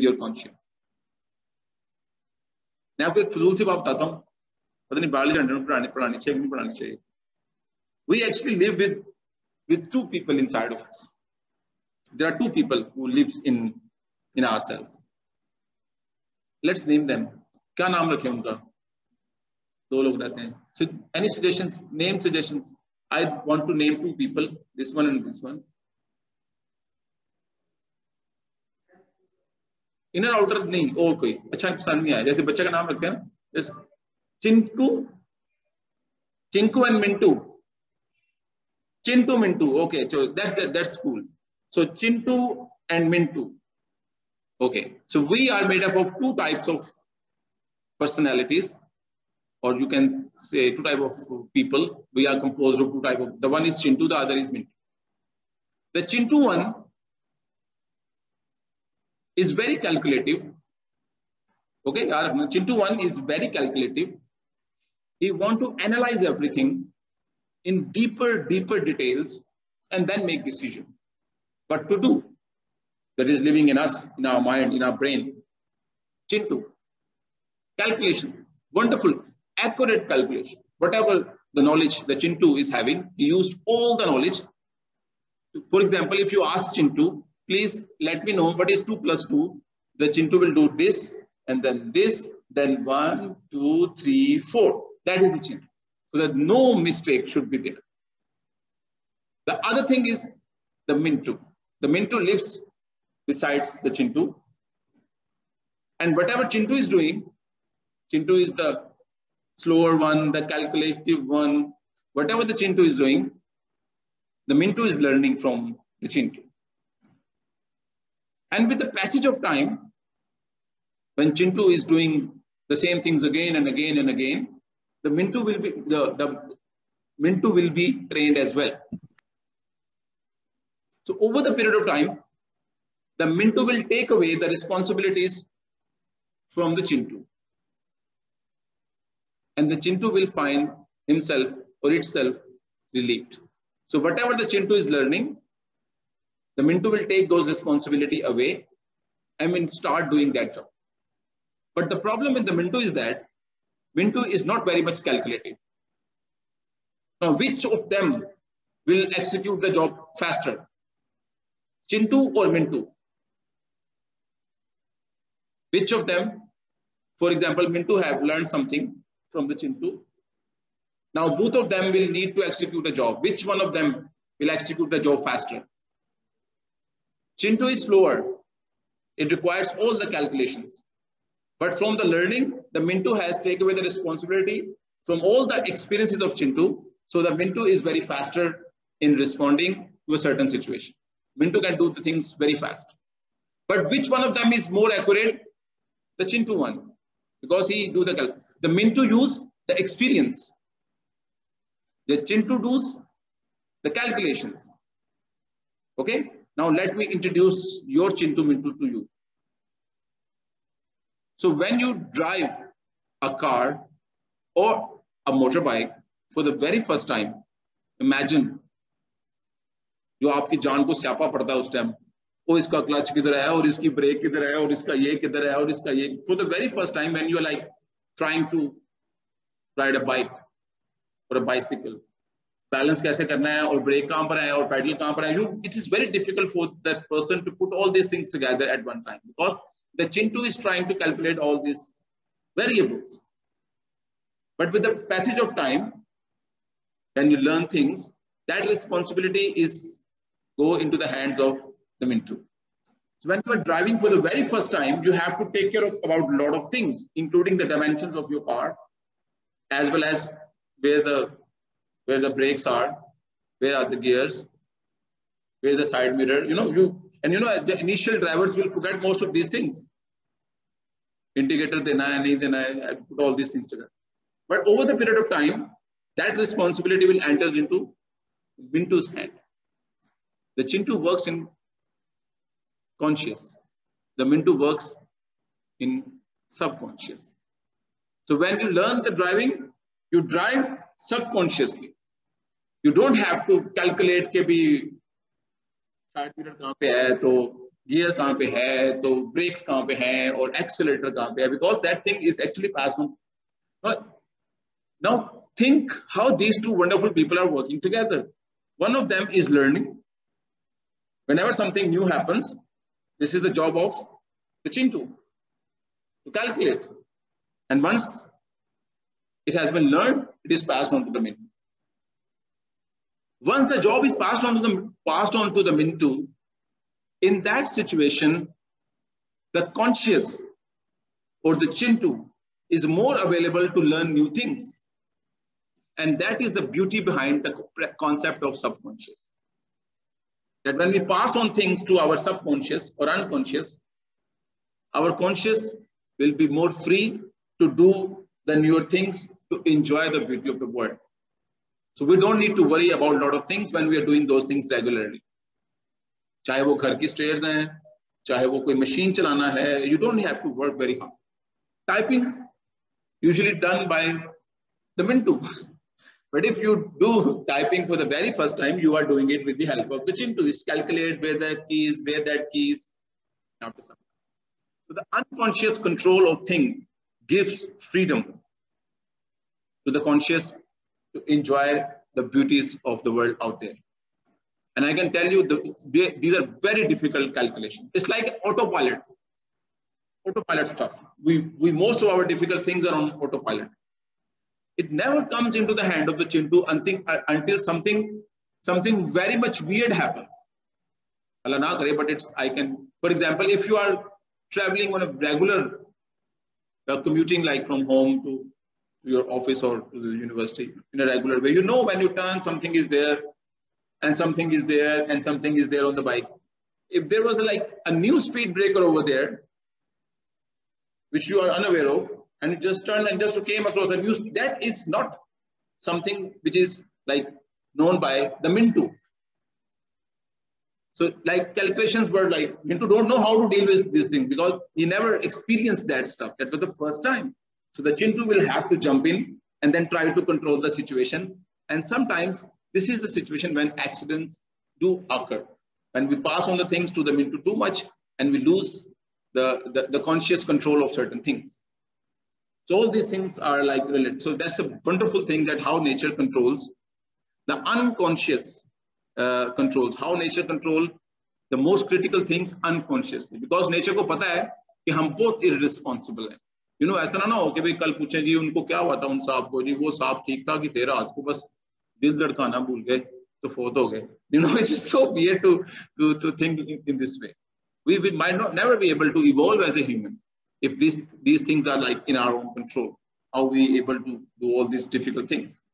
Your conscious. मैं आपको एक फजूल सी बात बताता हूँ, पता नहीं बाहर पढ़ानी चाहिए नहीं पढ़ानी चाहिए। We actually live with two people inside of us. There are two people who lives in ourselves. Let's name them. क्या नाम रखें उनका? दो लोग रहते हैं. So any suggestions? Name suggestions. I want to name two people. This one and this one. Inner outer नहीं और कोई अच्छा पसंद नहीं आया. जैसे बच्चे का नाम रखते हैं ना, जैसे Chinku and Mintu. Chintu Mintu. Okay, so that's cool. So Chintu and Mintu. Okay, so we are made up of two types of personalities, or you can say two types of people. We are composed of two types of. The one is Chintu, the other is Mintu. The Chintu one is very calculative. Okay, Chintu one is very calculative. He want to analyze everything in deeper details and then make decision. But to do, that is living in us, in our mind, in our brain. Chintu, calculation, wonderful, accurate calculation. Whatever the knowledge the Chintu is having, he used all the knowledge. For example, if you ask Chintu, please let me know what is 2 plus 2, the Chintu will do this, and then this, then 1, 2, 3, 4. That is the Chintu. So that no mistake should be there. The other thing is the Mintu. The Mintu lives besides the Chintu. And whatever Chintu is doing, Chintu is the slower one, the calculative one. Whatever the Chintu is doing, the Mintu is learning from the Chintu. And with the passage of time, when Chintu is doing the same things again and again and again, the Mintu will be the Mintu will be trained as well. So over the period of time, the Mintu will take away the responsibilities from the Chintu, and the Chintu will find himself or itself relieved. So whatever the Chintu is learning, the Mintu will take those responsibility away and will start doing that job. But the problem with the Mintu is that Mintu is not very much calculative. Now, which of them will execute the job faster? Chintu or Mintu? Which of them? For example, Mintu have learned something from the Chintu. Now, both of them will need to execute a job. Which one of them will execute the job faster? Chintu is slower. It requires all the calculations. But from the learning, the Mintu has taken away the responsibility from all the experiences of Chintu. So the Mintu is very faster in responding to a certain situation. Mintu can do the things very fast. But which one of them is more accurate? The Chintu one. Because he do the calculation. The Mintu use the experience. The Chintu does the calculations. Okay? Now let me introduce your Chintu Mintu to you. So when you drive a car or a motorbike for the very first time, imagine जो आपकी जान को स्यापा पड़ता है उस time, ओ इसका clutch किधर है और इसकी ब्रेक किधर है और इसका ये किधर है और इसका ये. For the very first time when you are like trying to ride a bike or a bicycle, balance कैसे करना है और ब्रेक कहाँ पर है और पैडल कहाँ पर है, it is very difficult for that person to put all these things together at one time, because the Chintu is trying to calculate all these variables. But with the passage of time, when you learn things, that responsibility is go into the hands of the Mintu. So when you are driving for the very first time, you have to take care of about a lot of things, including the dimensions of your car, as well as where the brakes are, where are the gears, where is the side mirror. The initial drivers will forget most of these things. Indicator dena hai, nahi dena hai, I have to put all these things together. But over the period of time, that responsibility will enter into Mintu's hand. The Chintu works in conscious. The Mintu works in subconscious. So when you learn the driving, you drive subconsciously. You don't have to calculate के भी side mirror कहाँ पे है तो gear कहाँ पे है, तो ब्रेक्स कहाँ पे हैं, और एक्सेलेरेटर कहाँ पे है, because that thing is actually passed on. Now think how these two wonderful people are working together. One of them is learning. Whenever something new happens, this is the job of the Chintu to calculate. And once it has been learned, it is passed on to the Mintu. Once the job is passed on to the Mintu, in that situation, the conscious or the Chintu is more available to learn new things. And that is the beauty behind the concept of subconscious. That when we pass on things to our subconscious or unconscious, our conscious will be more free to do the newer things, to enjoy the beauty of the world. So we don't need to worry about a lot of things when we are doing those things regularly. चाहे वो घर की stairs हैं, चाहे वो कोई machine चलाना है, you don't have to work very hard. Typing, usually done by the Mintu. But if you do typing for the very first time, you are doing it with the help of the Chintu. It's calculate where the keys, where that keys. So the unconscious control of thing gives freedom to the conscious to enjoy the beauties of the world out there. And I can tell you, these are very difficult calculations. It's like autopilot stuff. We most of our difficult things are on autopilot. It never comes into the hand of the Chintu until something very much weird happens. Allah na kare, but for example, if you are traveling on a regular commuting, like from home to your office or to the university in a regular way, you know when you turn, something is there, and something is there, and something is there on the bike. If there was like a new speed breaker over there, which you are unaware of, and you just turned and just came across a news, that is not something which is like known by the Mintu. So like calculations were like, Mintu don't know how to deal with this thing because he never experienced that stuff. That was the first time. So the Chintu will have to jump in and then try to control the situation. And sometimes this is the situation when accidents do occur. When we pass on the things to the Mintu too much and we lose the conscious control of certain things. So all these things are like related. So that's a wonderful thing, that how nature controls the unconscious controls, how nature control the most critical things unconsciously, because nature को पता है कि हम बहुत irresponsible हैं. You know, ऐसा ना हो कि भाई कल पूछे जी उनको क्या हुआ था उन सांप को, जी वो सांप ठीक था कि तेरा हाथ को बस दिल धड़काना भूल गए तो फौत हो गए. You know, it's just so weird to think in this way. We might never be able to evolve as a human if these things are like in our own control. How we able to do all these difficult things?